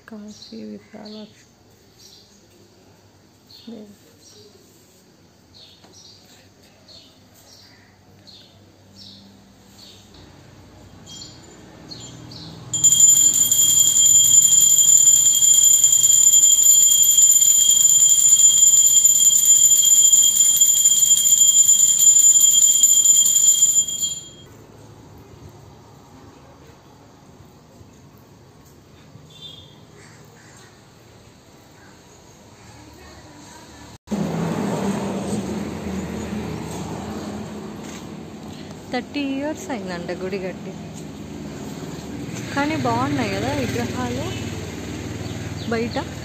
Kashi Visalakshi Devi. Thirty years అయిందంట గుడి కట్టి, కానీ బాగున్నాయి కదా విగ్రహాలు బయట.